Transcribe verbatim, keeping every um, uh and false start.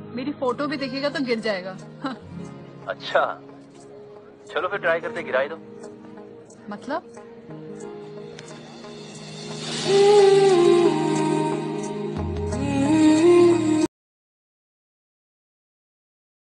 मेरी फोटो भी दिखेगा तो गिर जाएगा। अच्छा चलो फिर ट्राई करते, गिराई दो। मतलब